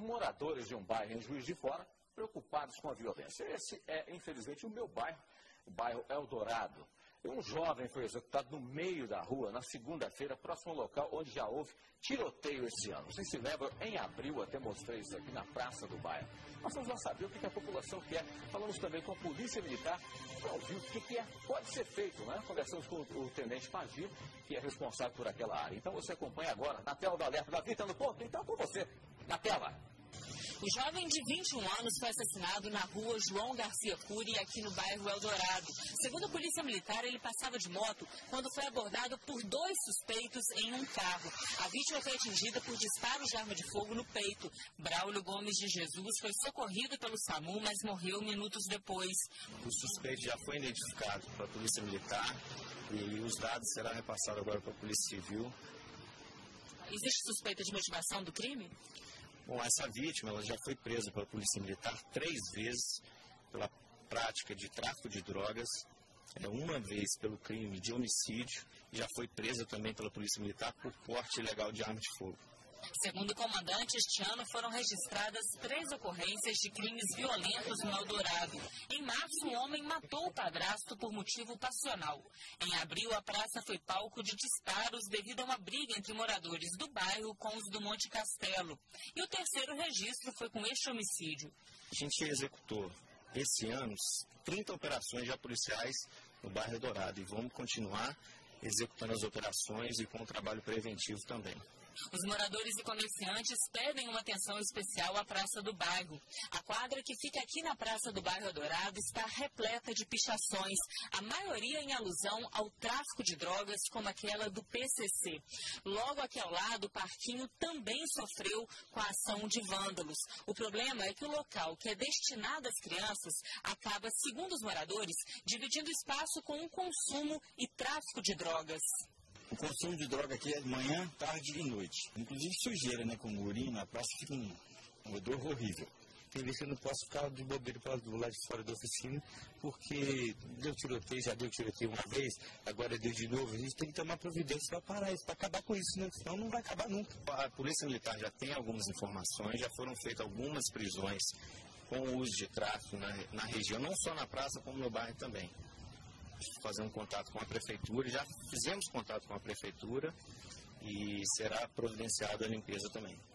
moradores de um bairro em Juiz de Fora preocupados com a violência. Esse é, infelizmente, o meu bairro, o bairro Eldorado. Um jovem foi executado no meio da rua na segunda-feira, próximo ao local onde já houve tiroteio esse ano. Vocês se lembram, em abril, até mostrei isso aqui na praça do bairro. Nós vamos lá saber o que a população quer. Falamos também com a Polícia Militar para ouvir o que pode ser feito, né? Conversamos com o Tenente Magir, que é responsável por aquela área. Então você acompanha agora na tela do Alerta. Davi, está no ponto? Então com você, na tela. O jovem de 21 anos foi assassinado na rua João Garcia Cury, aqui no bairro Eldorado. Segundo a Polícia Militar, ele passava de moto quando foi abordado por 2 suspeitos em um carro. A vítima foi atingida por disparos de arma de fogo no peito. Braulio Gomes de Jesus foi socorrido pelo SAMU, mas morreu minutos depois. O suspeito já foi identificado pela Polícia Militar e os dados serão repassados agora para a Polícia Civil. Existe suspeita de motivação do crime? Bom, essa vítima ela já foi presa pela Polícia Militar 3 vezes pela prática de tráfico de drogas, uma vez pelo crime de homicídio e já foi presa também pela Polícia Militar por porte ilegal de arma de fogo. Segundo o comandante, este ano foram registradas 3 ocorrências de crimes violentos no Eldorado. Em março, um homem matou o padrasto por motivo passional. Em abril, a praça foi palco de disparos devido a uma briga entre moradores do bairro com os do Monte Castelo. E o terceiro registro foi com este homicídio. A gente executou esse ano 30 operações já policiais no bairro Eldorado e vamos continuar executando as operações e com o trabalho preventivo também. Os moradores e comerciantes pedem uma atenção especial à Praça do Bairro. A quadra que fica aqui na Praça do Bairro Eldorado está repleta de pichações, a maioria em alusão ao tráfico de drogas, como aquela do PCC. Logo aqui ao lado, o parquinho também sofreu com a ação de vândalos. O problema é que o local que é destinado às crianças acaba, segundo os moradores, dividindo espaço com o consumo e tráfico de drogas. O consumo de droga aqui é de manhã, tarde e noite. Inclusive sujeira, né? Como urina, a praça fica um odor horrível. Tem vezes que eu não posso ficar de bobeira do lado de fora da oficina, porque deu tiroteio, já deu tiroteio uma vez, agora deu de novo. A gente tem que tomar providência para parar isso, para acabar com isso, né? Senão não vai acabar nunca. A Polícia Militar já tem algumas informações, já foram feitas algumas prisões com o uso de tráfico na região, não só na praça, como no bairro também. Fazer um contato com a prefeitura, já fizemos contato com a prefeitura e será providenciada a limpeza também.